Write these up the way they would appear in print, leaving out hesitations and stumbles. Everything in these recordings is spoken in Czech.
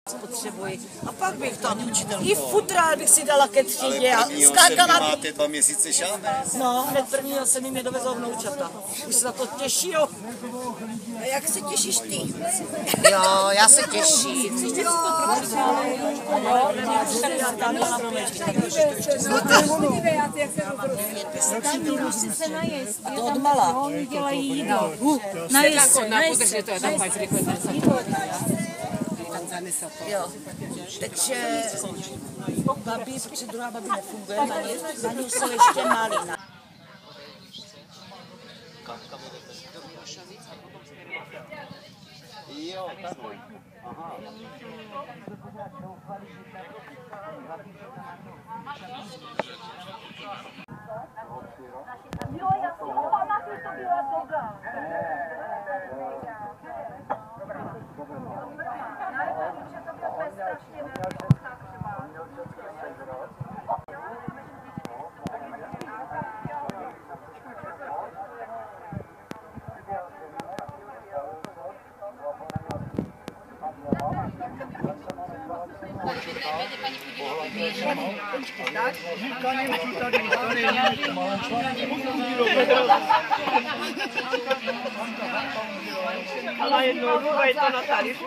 Potřebuji. A pak bych tam i futrál bych si dala ke třídě a skákala. Máte 2 měsíce šáme. No, hned prvního se mi dovezou vnoučata. Už se na to těší, jo. A jak se těšíš ty? Jo, já se těším. A to od mala. Dělají jídlo. Najez se. Jo. Takže babi, protože druhá babi nefunguje, na ní jsou ještě malí. Jo, takhle. Aha. Jo, já si pamatuju, to byla doba. Ale jednou je to na tarifu.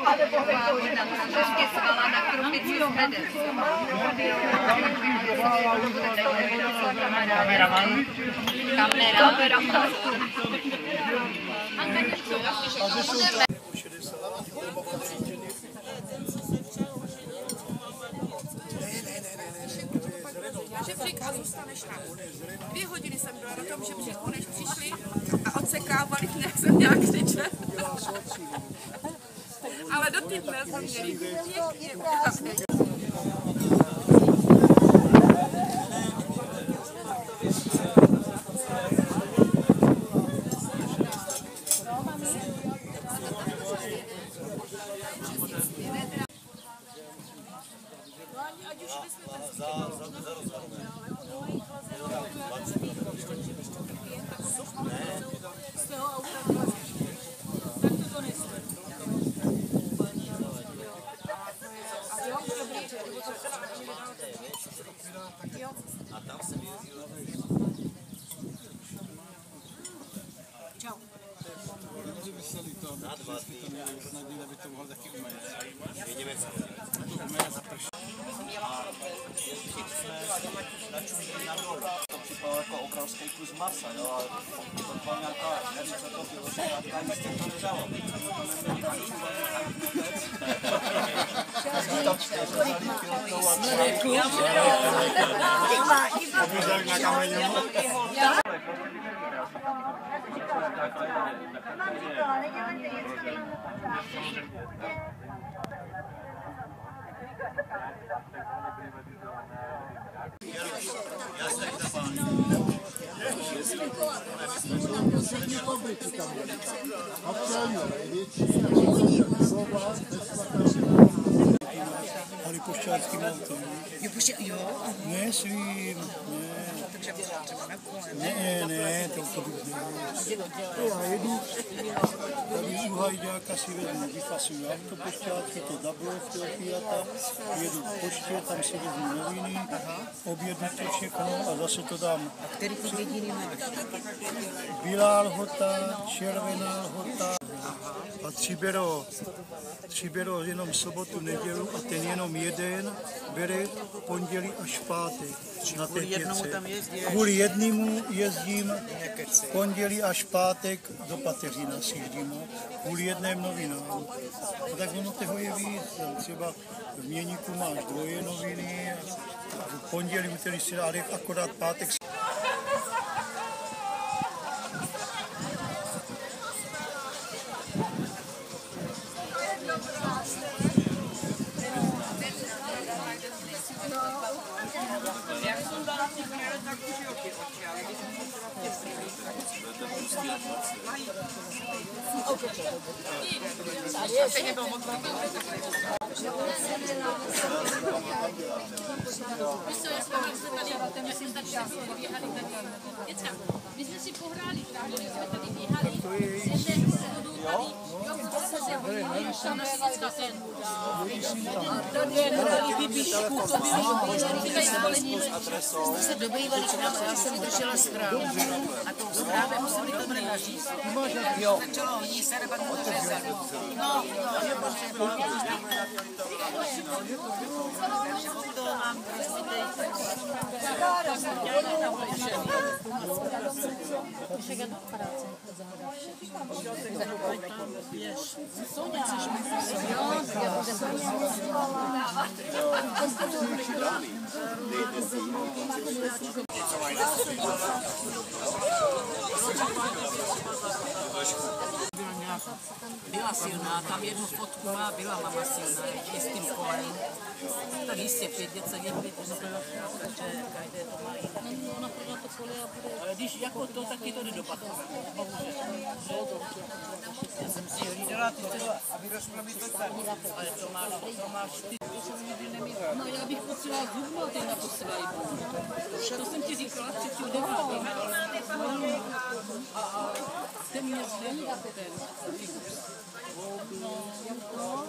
Žebřík a zůstaneš tam. 2 hodiny jsem byla na tom žebříku, než přišli a odsekávali, jak jsem nějak křičel. Ale do ty dne jsme měli pěkně ukázky. To připadalo jako obrovský kus masa, jo, ale to byla nějaká, nevím, co to bylo, že nějaká jistě to nedalo. Ale pošťáckým autem. Jo? Ne svým, ne. Takže byla třeba na kole. Ne, to bych nevěděl. Já jedu, tady u Hajďáka si vezmu, vyfasuju auto pošťácky, to Dablov, to Fiata, jedu k poště, tam si vezmu noviny, objednu to všechno a zase to dám. A který ty jediný máš? Bílá lhota, červená lhota a tři berou jenom sobotu, nedělu a ten jenom jeden bere pondělí až pátek na té pětce. Kvůli jednomu jezdím pondělí až pátek do Pateřina si jezdím, kvůli jedném novinám. A tak ono toho je víc, třeba v Měníku máš 2 noviny, v pondělí, úterý si dá, akorát pátek. Víš co, já jsem tady, já jsem tady, My jsme si pohráli právě, jsme tady běhali, z jedné schodu tady, jo, protože se hodili, až tam Švýcka ten. Tady hráli Bibišku, to bylo Jste se dobývali k nám, já jsem držela schrám. A tou schrávem museli to naříct. Začalo hodně se, pak to řezat. No, to mám prostě teď. Byla silná, tam jednu fotku má, byla mama silná, ještě s tím kolem. Tak jistě 5 dět se dělí, takže každé to má jinak. Ona prodá to kole a bude... Ale když jako to, tak ti to nedopadne. Já jsem si ho lídala, ty chceš, aby rozpravit to tak. Ale to máš ty, to jsem nikdy neměl. No já bych potřebovala zubno, ty na posílají. To jsem ti říkala třetí devátý. A ten mě zlení ten.